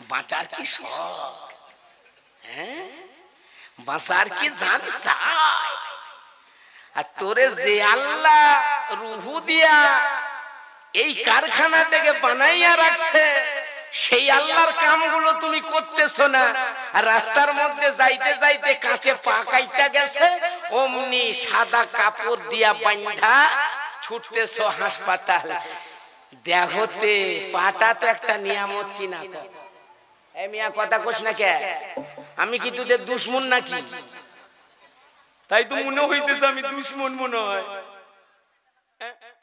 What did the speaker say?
বাঁচার কি শখ, হ্যাঁ বাঁচার কি জান চাই। আর তোরে যে আল্লাহ রুহু দিয়া এই কারখানা থেকে বানাইয়া রাখছে, সেই আল্লাহর কামগুলো তুমি করতেছো না। আর রাস্তার মধ্যে যাইতে যাইতে কাঁচে পা কাইটা গেছে, অমনি সাদা কাপড় দিয়া বাঁধা ছুটতেছো হাসপাতাল। দেখতে পাটা তো একটা নিয়ামত কিনা। এই মিয়া কথা কোস না কে? আমি কি তোদের দুশ্মন নাকি? তাই তো মনে হইতেছে আমি দুশ্মন মনে হয়।